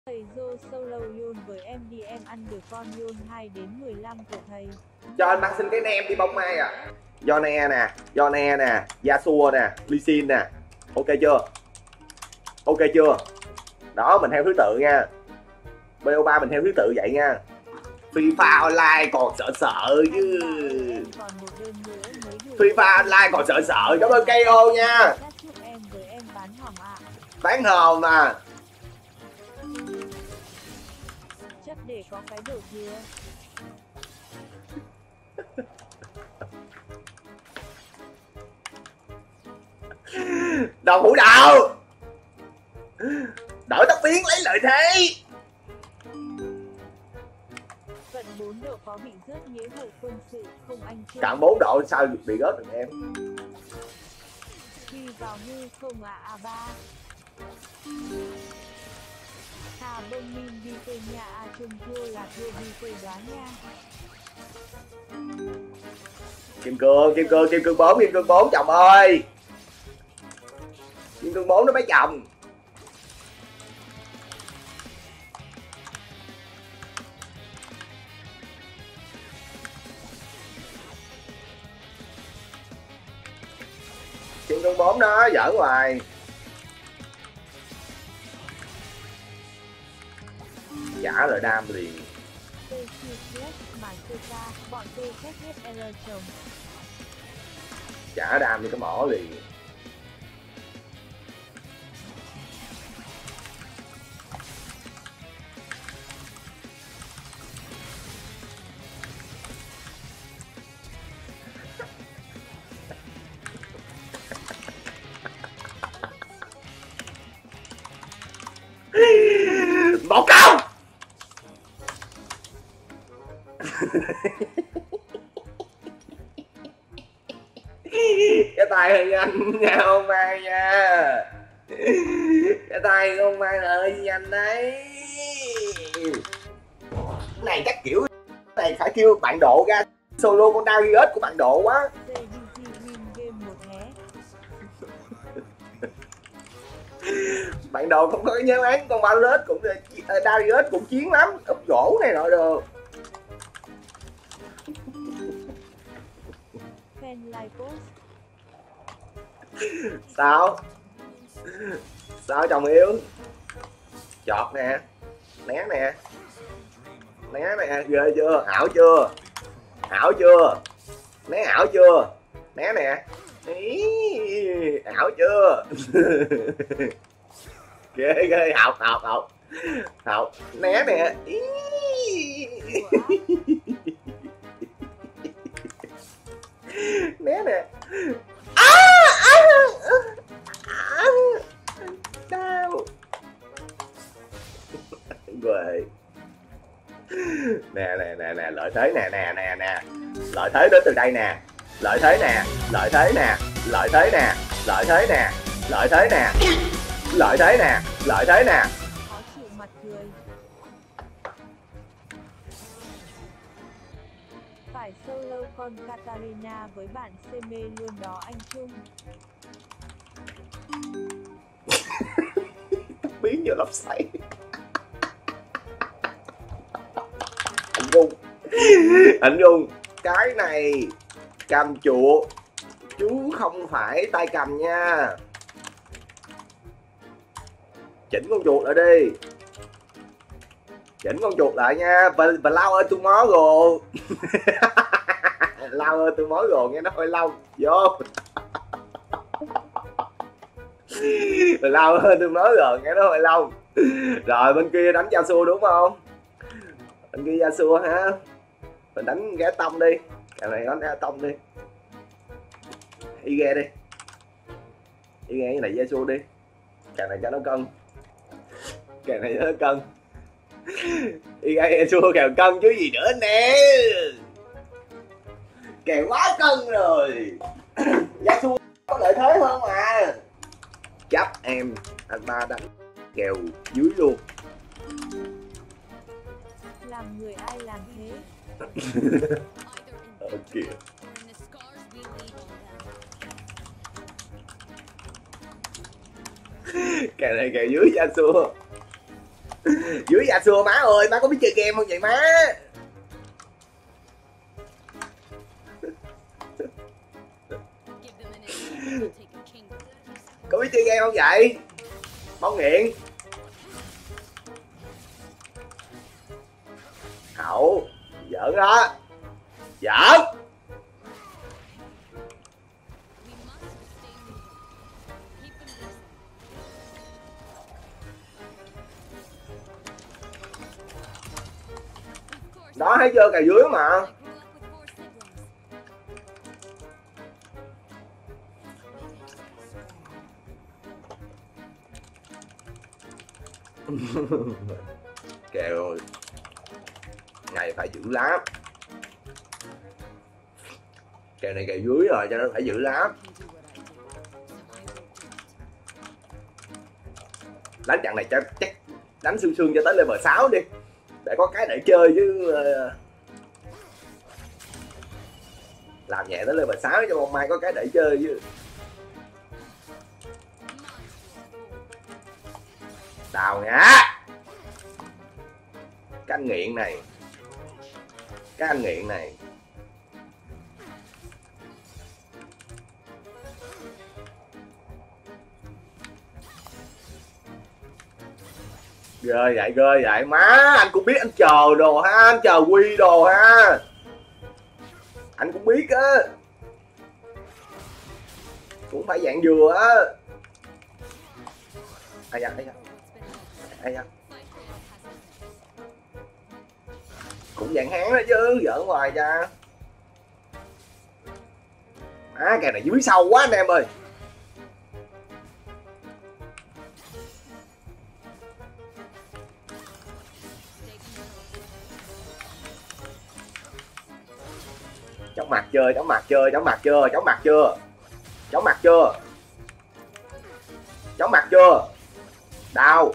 Thầy Joe solo Yun với em đi, em ăn được con Yun 2 đến 15 của thầy. Cho anh mang xin cái nem đi bông mai à. Yone nè, Yasuo nè, Lee Sin nè. Ok chưa? Ok chưa? Đó, mình theo thứ tự nha. BO3 mình theo thứ tự vậy nha. Free Fire Online còn sợ chứ. Free Fire Online còn sợ. Cảm ơn KO nha. Bán hồn mà. Chắc để có cái đồ kia. Đầu hũ đầu. Đổi tóc biến lấy lợi thế. Cận 4 độ có bị rớt nghĩa vụ quân sự không anh chưa? Cận 4 độ sao bị rớt được em? Khi vào hư không A3. Hà bông min đi về nhà chung thua là thua đi về đoán nha. Kim cương 4 chồng ơi. Kim cương 4 nó mấy chồng. Kim cương 4 đó giỡn hoài. Trả lời đam liền. Trả đam đi cái mỏ liền. Một công. Cái tay hơi nhanh nha ông Mai nha. Cái tay ông Mai hơi nhanh đấy. Cái này chắc kiểu này phải kêu bạn Độ ra solo con Darius của bạn Độ quá. Bạn Độ không có cái nhớ án con Darius cũng Darius cũng chiến lắm, úp gỗ này nọ được. Sao chồng yêu? Chọt nè, né nè, ghê chưa? Ảo chưa? Né ảo chưa? Né nè. Ý, ảo chưa? ghê học né nè. Ý. Né nè. Đau. Rồi. Nè, lợi thế nè. Lợi thế đến từ đây nè. Lợi thế nè. Khó chịu mặt cười. Phải solo con Katarina với bạn CM luôn đó anh Trung. Biến vô lốc xoáy. Anh Dung, cái này cầm chuột chú không phải tay cầm nha. Chỉnh con chuột lại đi. Chỉnh con chuột lại nha. Và lao ơi tomorrow. Lao ơi tomorrow nghe nó hơi lâu. Vô. Lao ơi tomorrow nghe nó hơi lâu. Rồi bên kia đánh Yasuo đúng không? Bên kia Yasuo ha. Mình đánh ghé tông đi. Cái này đánh ghé tông đi. Y ghe đi. Y ghe cái này Yasuo đi. Cái này cho nó cân. Cái này cho nó cân. Y ghe Yasuo kèo cân chứ gì nữa nè. Kèo quá cân rồi. Yasuo có lợi thế hơn mà. Chấp em. Anh ba đánh kèo dưới luôn. Làm người ai làm thế. Ok. Kèo này kèo dưới Yasuo. Dưới Yasuo má ơi, má có biết chơi game không vậy má? Có biết chơi game không vậy? Máu nghiện. Hậu, giỡn đó. Giỡn. Đó thấy chưa, cà dưới mà. Kèo này phải giữ lắm. Kèo này kèo dưới rồi cho nên phải giữ lắm. Đánh trận này chắc đánh xương xương cho tới level 6 đi, để có cái để chơi chứ. Làm nhẹ tới level 6 cho con Mai có cái để chơi chứ. Đào ngã. Cái anh nghiện này. Cái anh nghiện này. Ghê vậy má, anh cũng biết anh chờ đồ ha, anh chờ quy đồ ha. Anh cũng biết á. Cũng phải dạng dừa á. Ai da. Cũng dạng hán đó chứ, giỡn hoài cha. Kèo này dưới sâu quá anh em ơi. Chóng mặt chưa? Đau.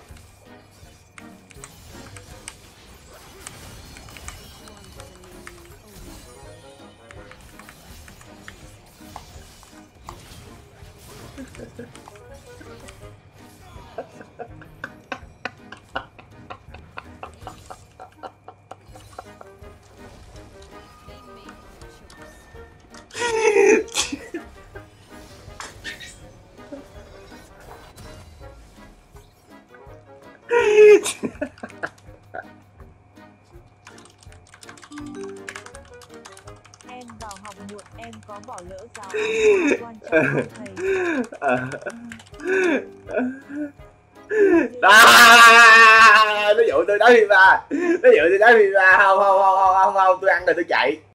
Em vào học muộn, em có bỏ lỡ giáo quan trọng của thầy. Nó dụ tôi đá FIFA. Không, tôi ăn rồi tôi chạy.